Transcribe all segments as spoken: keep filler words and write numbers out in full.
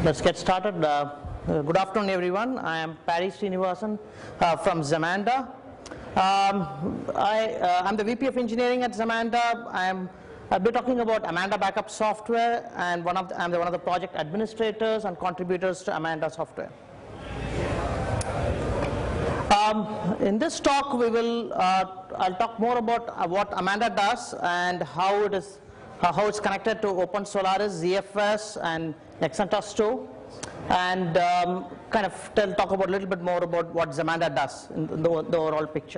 Let's get started. Uh, uh, good afternoon, everyone. I am Paddy Srinivasan uh, from Zamanda. Um, I, uh, I'm the V P of Engineering at Zamanda. I am, I'll be talking about Amanda Backup Software, and one of the, I'm the, one of the project administrators and contributors to Amanda Software. Um, in this talk, we will uh, I'll talk more about uh, what Amanda does and how it is uh, how it's connected to OpenSolaris, Z F S, and Nexenta Store, and um, kind of tell, talk about a little bit more about what Zamanda does in the, the overall picture.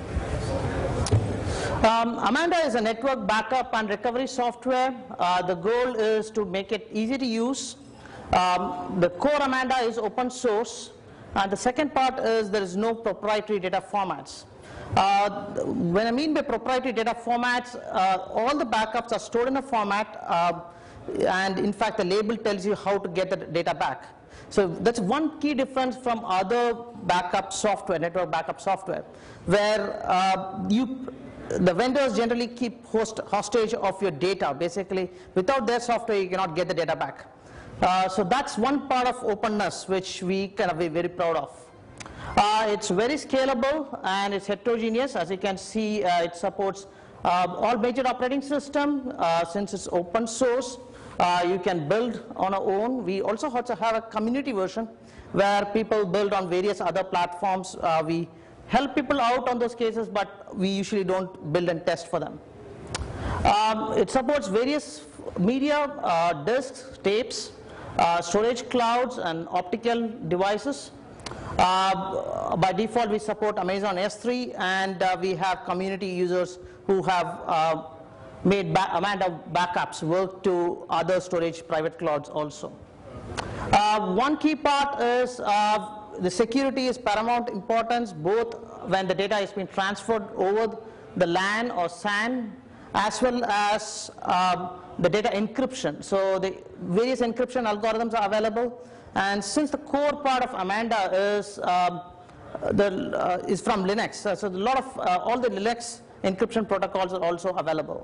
Um, Amanda is a network backup and recovery software. Uh, the goal is to make it easy to use. Um, the core Amanda is open source. And the second part is there is no proprietary data formats. Uh, when I mean by proprietary data formats, uh, all the backups are stored in a format, uh, and in fact the label tells you how to get the data back. So that's one key difference from other backup software, network backup software, where uh, you, the vendors generally keep host, hostage of your data. Basically, without their software, you cannot get the data back. Uh, so that's one part of openness which we kind of be very proud of. Uh, it's very scalable and it's heterogeneous. As you can see, uh, it supports uh, all major operating systems. Uh, since it's open source, uh, you can build on our own. We also have a community version where people build on various other platforms. Uh, we help people out on those cases, but we usually don't build and test for them. Um, it supports various media, uh, disks, tapes, Uh, storage clouds, and optical devices. Uh, by default, we support Amazon S three, and uh, we have community users who have uh, made ba Amanda backups work to other storage private clouds also. Uh, one key part is uh, the security is paramount importance, both when the data is being transferred over the LAN or S A N, as well as um, the data encryption. So the various encryption algorithms are available, and since the core part of Amanda is um, the uh, is from Linux, uh, so a lot of uh, all the Linux encryption protocols are also available.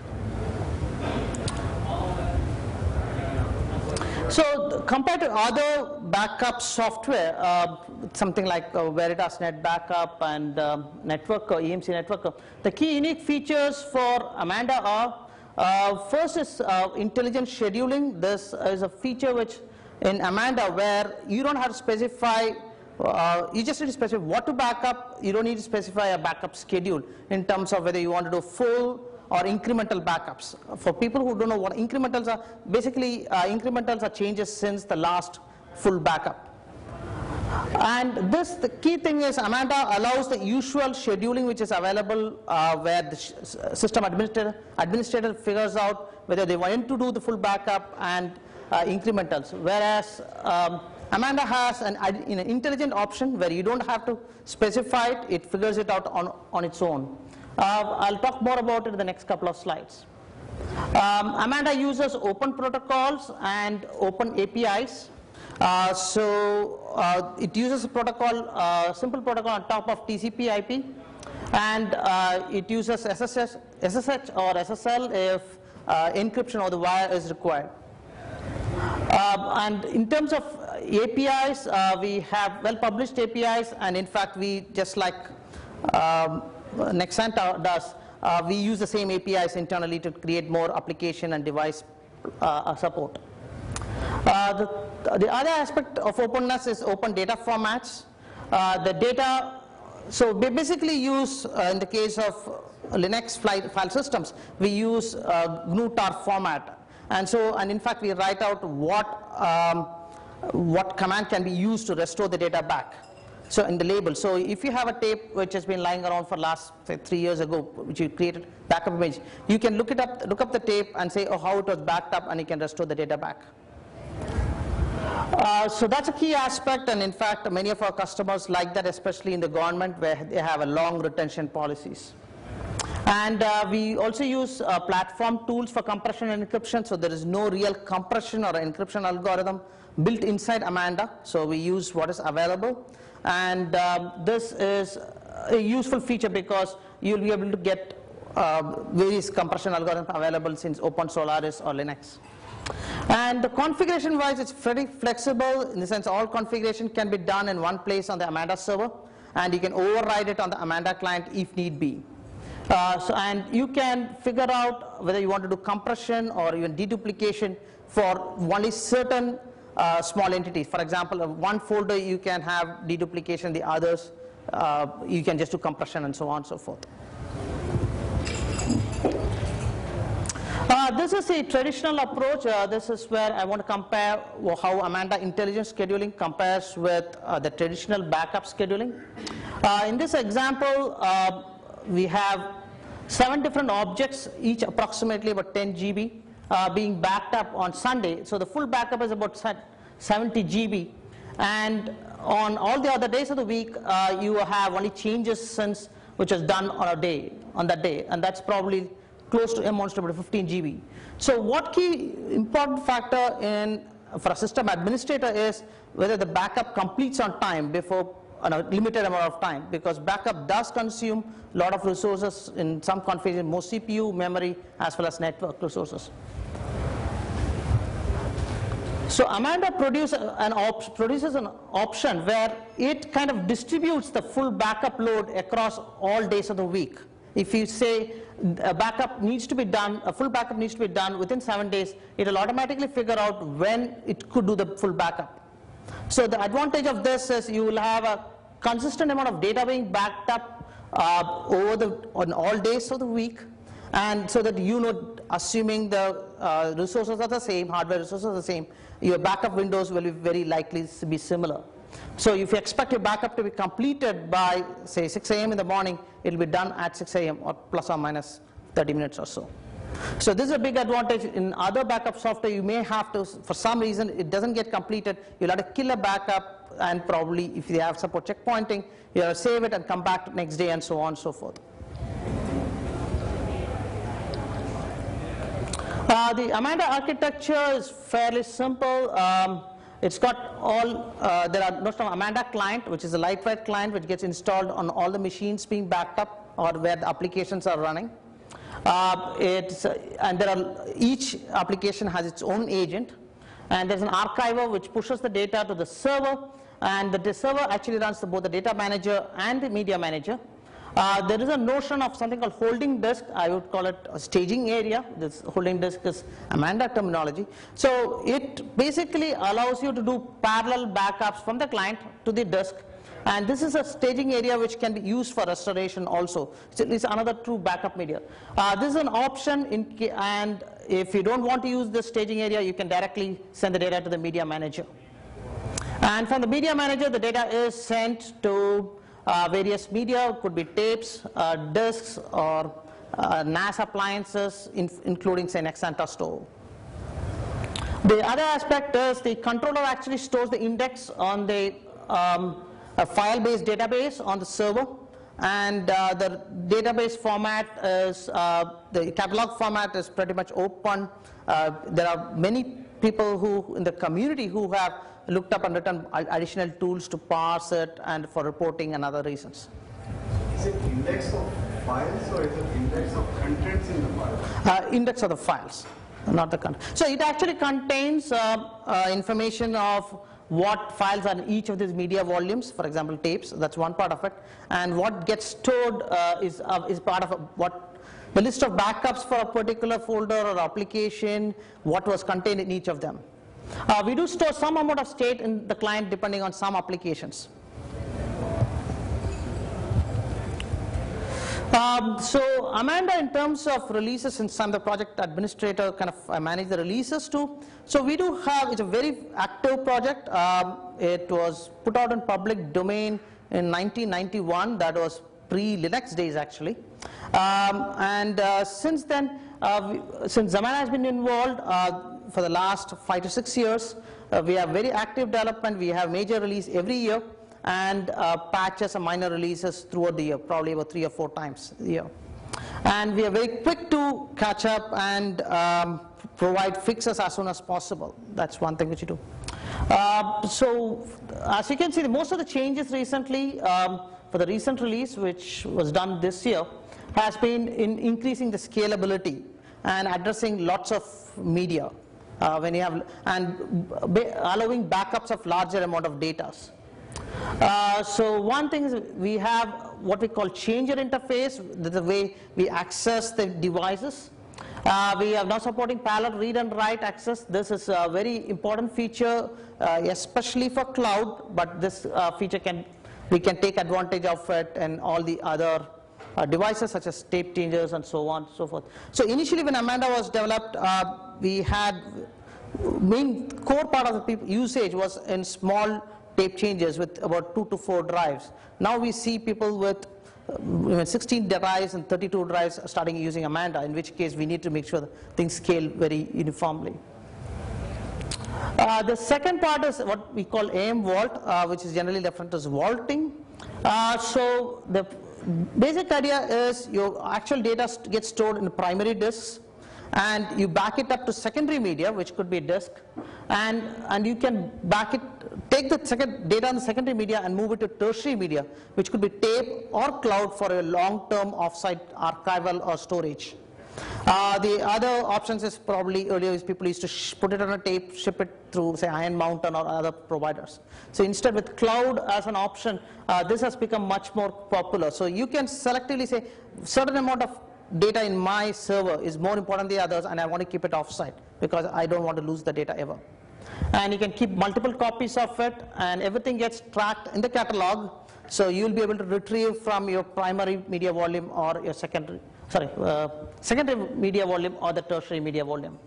So compared to other backup software, uh, something like uh, Veritas Net Backup and uh, Network, uh, E M C Network, uh, the key unique features for Amanda are, uh, first is uh, intelligent scheduling. This is a feature which in Amanda where you don't have to specify, uh, you just need to specify what to backup. You don't need to specify a backup schedule in terms of whether you want to do full or incremental backups. For people who don't know what incrementals are, basically uh, incrementals are changes since the last full backup. And this, the key thing is Amanda allows the usual scheduling which is available uh, where the system administrator, administrator figures out whether they want to do the full backup and uh, incrementals. Whereas um, Amanda has an, an intelligent option where you don't have to specify it, it figures it out on, on its own. Uh, I'll talk more about it in the next couple of slides. Um, Amanda uses open protocols and open A P Is. Uh, so uh, it uses a protocol, uh, simple protocol on top of T C P I P, and uh, it uses S S S, S S H or S S L if uh, encryption over the wire is required. Uh, and in terms of A P Is, uh, we have well-published A P Is, and in fact, we just like um, Nexenta does, uh, we use the same A P Is internally to create more application and device uh, support. Uh, the, the other aspect of openness is open data formats. Uh, the data, so we basically use, uh, in the case of Linux file systems, we use uh, G N U tar format. And so, and in fact, we write out what, um, what command can be used to restore the data back. So in the label, so if you have a tape which has been lying around for last say three years ago, which you created backup image, you can look it up, look up the tape and say, oh, how it was backed up, and you can restore the data back. Uh, so that's a key aspect, and in fact, many of our customers like that, especially in the government where they have a long retention policies. And uh, we also use uh, platform tools for compression and encryption, so there is no real compression or encryption algorithm built inside Amanda, so we use what is available. And um, this is a useful feature because you'll be able to get uh, various compression algorithms available since OpenSolaris or Linux. And the configuration wise, it's pretty flexible in the sense all configuration can be done in one place on the Amanda server, and you can override it on the Amanda client if need be. Uh, so, and you can figure out whether you want to do compression or even deduplication for only certain uh, small entities. For example, one folder you can have deduplication, the others uh, you can just do compression, and so on and so forth. Uh, this is a traditional approach. Uh, this is where I want to compare how Amanda Intelligent Scheduling compares with uh, the traditional backup scheduling. Uh, in this example, uh, we have seven different objects, each approximately about ten G B, uh, being backed up on Sunday. So the full backup is about seventy G B. And on all the other days of the week, uh, you have only changes since which is done on a day, on that day, and that's probably close to amounts to about fifteen G B. So what key important factor in for a system administrator is whether the backup completes on time before a limited amount of time, because backup does consume a lot of resources in some configuration, more C P U, memory, as well as network resources. So Amanda produce an op produces an option where it kind of distributes the full backup load across all days of the week. If you say a backup needs to be done, a full backup needs to be done within seven days, it will automatically figure out when it could do the full backup. So the advantage of this is you will have a consistent amount of data being backed up uh, over the on all days of the week, and so that you know, assuming the uh, resources are the same, hardware resources are the same, your backup windows will be very likely to be similar. So if you expect your backup to be completed by say six A M in the morning, it will be done at six A M or plus or minus thirty minutes or so. So this is a big advantage. In other backup software, you may have to, for some reason it doesn't get completed, you'll have to kill a backup, and probably if you have support checkpointing, you have to save it and come back the next day, and so on and so forth. Uh, the Amanda architecture is fairly simple. Um, it's got all, uh, there are most of Amanda client, which is a lightweight client which gets installed on all the machines being backed up or where the applications are running. Uh, it's, uh, and there are, each application has its own agent, and there's an archiver which pushes the data to the server, and the server actually runs the, both the data manager and the media manager. Uh, there is a notion of something called holding disk. I would call it a staging area. This holding disk is Amanda terminology. So it basically allows you to do parallel backups from the client to the disk. And this is a staging area which can be used for restoration also. So it's another true backup media. Uh, this is an option, in, and if you don't want to use this staging area, you can directly send the data to the media manager. And from the media manager, the data is sent to uh, various media, could be tapes, uh, disks, or uh, N A S appliances, in, including say Nexanta Store. The other aspect is the controller actually stores the index on the um, a file-based database on the server, and uh, the database format is, uh, the catalog format is pretty much open. Uh, there are many people who in the community who have looked up and written additional tools to parse it and for reporting and other reasons. Is it index of files or is it index of contents in the file? Uh, index of the files, not the content. So it actually contains uh, uh, information of what files are in each of these media volumes, for example tapes, that's one part of it, and what gets stored uh, is, uh, is part of a, what the list of backups for a particular folder or application, what was contained in each of them. Uh, we do store some amount of state in the client depending on some applications. Um, so Amanda, in terms of releases, since I'm the project administrator, kind of I manage the releases too. So we do have, it's a very active project. Um, it was put out in public domain in nineteen ninety-one. That was pre-Linux days actually. Um, and uh, since then, uh, we, since Amanda has been involved uh, for the last five to six years, uh, we have very active development. We have major release every year, and uh, patches and minor releases throughout the year, probably about three or four times a year. And we are very quick to catch up and um, provide fixes as soon as possible. That's one thing which we do. Uh, so as you can see, most of the changes recently um, for the recent release, which was done this year, has been in increasing the scalability and addressing lots of media. uh, when you have, and allowing backups of larger amount of data. Uh, so one thing is we have what we call changer interface, the way we access the devices. Uh, we are now supporting parallel read and write access. This is a very important feature, uh, especially for cloud, but this uh, feature can, we can take advantage of it and all the other uh, devices such as tape changers and so on and so forth. So initially when Amanda was developed, uh, we had, main core part of the people usage was in small tape changers with about two to four drives. Now we see people with uh, sixteen drives and thirty-two drives starting using Amanda, in which case we need to make sure that things scale very uniformly. Uh, the second part is what we call A M Vault, uh, which is generally referred to as vaulting. Uh, so the basic idea is your actual data gets stored in primary disks, and you back it up to secondary media, which could be disk, and and you can back it, take the second data on the secondary media and move it to tertiary media, which could be tape or cloud for a long-term offsite archival or storage. Uh, the other options is probably earlier is people used to sh put it on a tape, ship it through say Iron Mountain or other providers. So instead with cloud as an option, uh, this has become much more popular. So you can selectively say certain amount of data in my server is more important than the others, and I want to keep it offsite because I don't want to lose the data ever. And you can keep multiple copies of it, and everything gets tracked in the catalog, so you'll be able to retrieve from your primary media volume or your secondary, sorry, uh, secondary media volume or the tertiary media volume.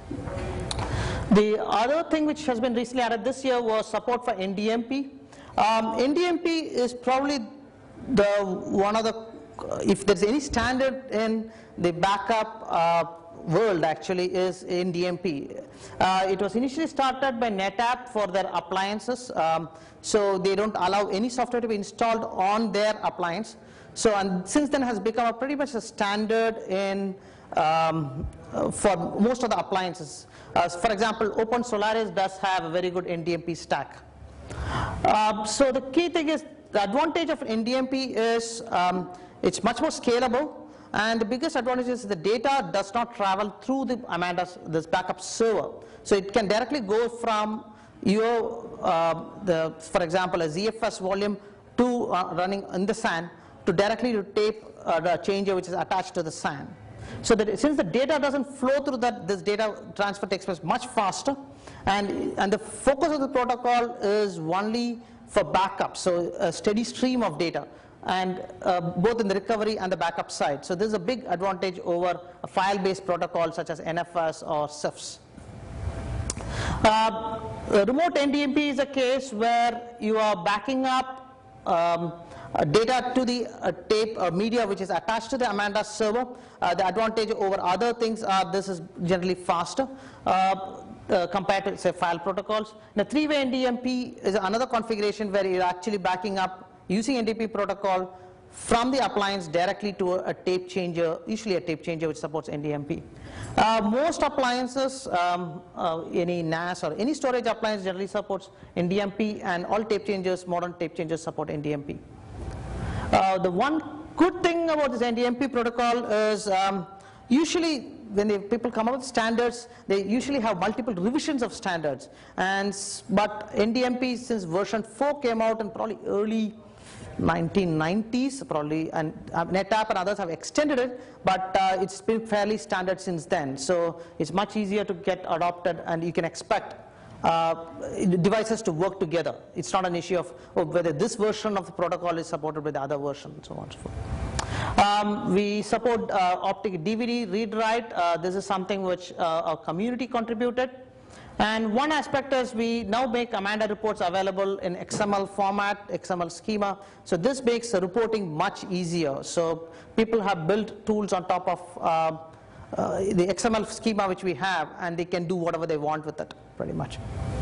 The other thing which has been recently added this year was support for N D M P. Um, N D M P is probably the one of the, uh, if there's any standard in the backup uh, world actually is N D M P. Uh, it was initially started by NetApp for their appliances, um, so they don't allow any software to be installed on their appliance. So, and since then has become a pretty much a standard in um, uh, for most of the appliances. Uh, for example, OpenSolaris does have a very good N D M P stack. Uh, so the key thing is the advantage of N D M P is um, it's much more scalable. And the biggest advantage is the data does not travel through the Amanda's this backup server. So it can directly go from your, uh, the, for example, a Z F S volume to uh, running in the S A N to directly to tape uh, the changer which is attached to the S A N. So that since the data doesn't flow through that, this data transfer takes place much faster, and, and the focus of the protocol is only for backup, so a steady stream of data, and uh, both in the recovery and the backup side. So this is a big advantage over a file-based protocol such as N F S or C I F S. Uh, remote N D M P is a case where you are backing up um, uh, data to the uh, tape uh, media which is attached to the Amanda server. Uh, the advantage over other things are this is generally faster uh, uh, compared to say file protocols. The three-way N D M P is another configuration where you're actually backing up using N D M P protocol from the appliance directly to a, a tape changer, usually a tape changer which supports N D M P. Uh, most appliances, um, uh, any N A S or any storage appliance generally supports N D M P, and all tape changers, modern tape changers support N D M P. Uh, the one good thing about this N D M P protocol is um, usually when they, people come up with standards, they usually have multiple revisions of standards. And but N D M P since version four came out in probably early nineteen nineties probably, and uh, NetApp and others have extended it, but uh, it's been fairly standard since then. So it's much easier to get adopted, and you can expect uh, devices to work together. It's not an issue of oh, whether this version of the protocol is supported with the other version, and so on and so forth. Um, we support uh, optic D V D read-write. Uh, this is something which uh, our community contributed. And one aspect is we now make Amanda reports available in X M L format, X M L schema. So this makes the reporting much easier. So people have built tools on top of uh, uh, the X M L schema which we have, and they can do whatever they want with it, pretty much.